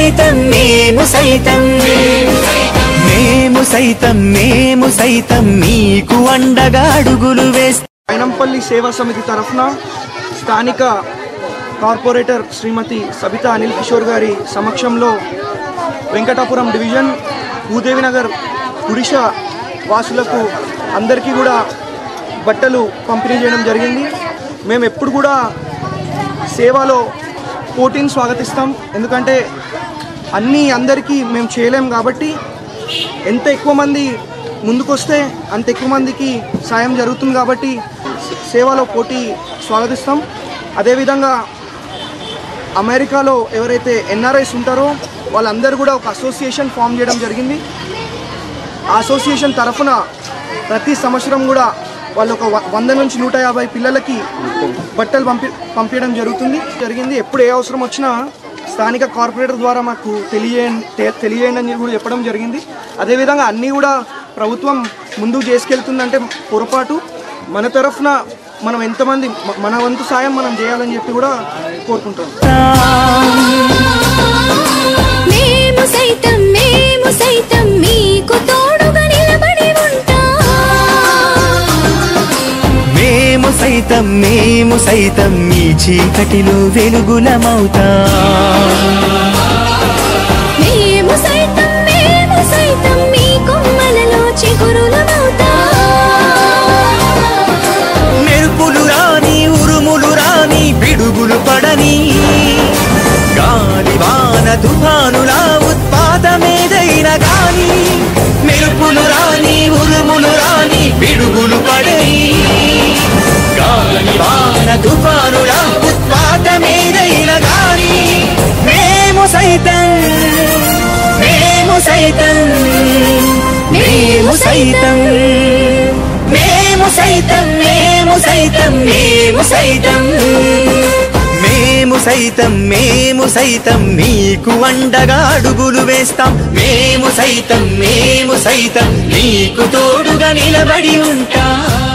సైతం మేము సైతం మేము సైతం మీకు అండగా అడుగులు వేస్తాం. మైనంపల్లి సేవా సమితి తరఫున స్థానిక కార్పొరేటర్ శ్రీమతి సబితా అనిల్ కిషోర్ గారి సమక్షంలో వెంకటాపురం డివిజన్ భూదేవి నగర్ గుడిష వాసులకు అందరికీ కూడా బట్టలు పంపిణీ చేయడం జరిగింది. మేము ఎప్పుడు కూడా సేవలో పోటీని స్వాగతిస్తాం. ఎందుకంటే అందరికీ మేము చేయలేం కాబట్టి ఎంత ఎక్కువ మంది ముందుకొస్తే అంత ఎక్కువ మందికి సాయం జరుగుతుంది కాబట్టి సేవలో పోటీ స్వాగతిస్తాం. అదేవిధంగా అమెరికాలో ఎవరైతే ఎన్ఆర్ఐస్ ఉంటారో వాళ్ళందరూ కూడా ఒక అసోసియేషన్ ఫామ్ చేయడం జరిగింది. ఆ అసోసియేషన్ తరఫున ప్రతి సంవత్సరం కూడా వాళ్ళు ఒక 100 నుంచి 150 పిల్లలకి బట్టలు పంపించడం జరిగింది. ఎప్పుడు ఏ అవసరం వచ్చినా స్థానిక కార్పొరేటర్ ద్వారా మాకు తెలియజేయండి అని కూడా చెప్పడం జరిగింది. అదేవిధంగా అన్నీ కూడా ప్రభుత్వం ముందుకు చేసుకెళ్తుందంటే పొరపాటు. మన తరఫున మనం ఎంతమంది మన వంతు సాయం మనం చేయాలని చెప్పి కూడా కోరుకుంటాం. మేము సైతం మీకు తోడుగా నిలబడి ఉంటాం. మేము సైతం మీ చీకటిలో వెలుగులమవుతాం. మేము సైతం మీ కొమ్మలలో చిగురులమవుతాం. మెరుపులు రాని ఉరుములు రాని పిడుగులు పడని గాలి వాన తుఫానుల ఉత్పాతమేదైనా గాని మెరుపులు రాని ఉరుములు రాని పిడుగులు పడని గాలి వాన తుఫానుల ఉత్పాతమేదైనా గాని మేము సైతం మేము సైతం మేము సైతం మేము సైతం మేము సైతం మేము సైతం మేము సైతం మేము సైతం మీకు అండగా అడుగులు వేస్తాం. మేము సైతం మీకు తోడుగా నిలబడి ఉంటాం.